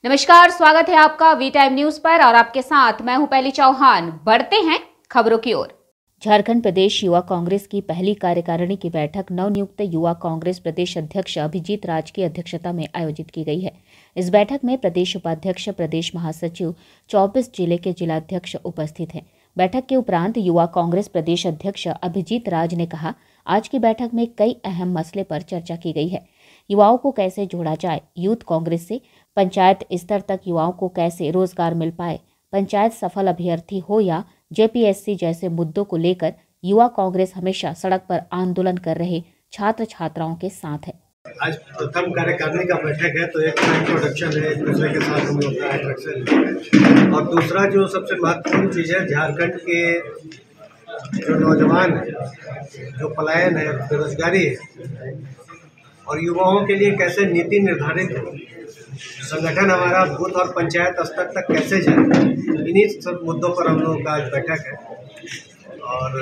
नमस्कार, स्वागत है आपका वी टाइम न्यूज पर और आपके साथ मैं हूं पहली चौहान। बढ़ते हैं खबरों की ओर। झारखंड प्रदेश युवा कांग्रेस की पहली कार्यकारिणी की बैठक नवनियुक्त युवा कांग्रेस प्रदेश अध्यक्ष अभिजीत राज की अध्यक्षता में आयोजित की गई है। इस बैठक में प्रदेश उपाध्यक्ष, प्रदेश महासचिव, 24 जिले के जिलाध्यक्ष उपस्थित हैं। बैठक के उपरांत युवा कांग्रेस प्रदेश अध्यक्ष अभिजीत राज ने कहा, आज की बैठक में कई अहम मसले पर चर्चा की गई है। युवाओं को कैसे जोड़ा जाए, यूथ कांग्रेस से पंचायत स्तर तक युवाओं को कैसे रोजगार मिल पाए, पंचायत सफल अभ्यर्थी हो या जेपीएससी जैसे मुद्दों को लेकर युवा कांग्रेस हमेशा सड़क पर आंदोलन कर रहे छात्र छात्राओं के साथ है। आज प्रथम कार्यकारिणी का बैठक है, तो एक इंट्रोडक्शन है, एक दूसरे के साथ हम लोग का इंट्रैक्शन है। और दूसरा जो सबसे महत्वपूर्ण चीज़ है, झारखंड के जो नौजवान है, जो पलायन है, बेरोजगारी है और युवाओं के लिए कैसे नीति निर्धारित हो, संगठन हमारा बूथ और पंचायत स्तर तक कैसे जाए, इन्हीं सब मुद्दों पर हम लोगों का आज बैठक है। और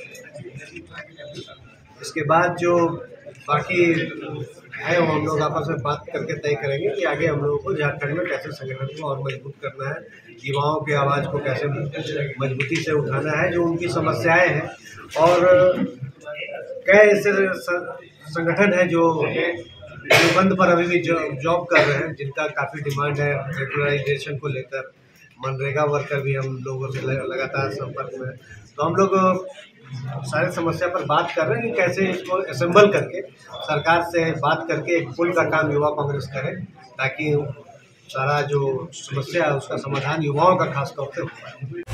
इसके बाद जो बाकी है वो हम लोग आपस में बात करके तय करेंगे कि आगे हम लोगों को झारखंड में कैसे संगठन को और मजबूत करना है, युवाओं की आवाज़ को कैसे मजबूती से उठाना है, जो उनकी समस्याएं हैं। और कई ऐसे संगठन है जो अनुबंध पर अभी भी जॉब कर रहे हैं, जिनका काफ़ी डिमांड है रेगुलराइजेशन को लेकर। मनरेगा वर्कर भी हम लोगों से लगातार संपर्क में, तो हम लोग सारी समस्या पर बात कर रहे हैं कि कैसे इसको असेंबल करके सरकार से बात करके एक पुल का काम युवा कांग्रेस करे, ताकि सारा जो समस्या है उसका समाधान युवाओं का खास तौर से हो पाए।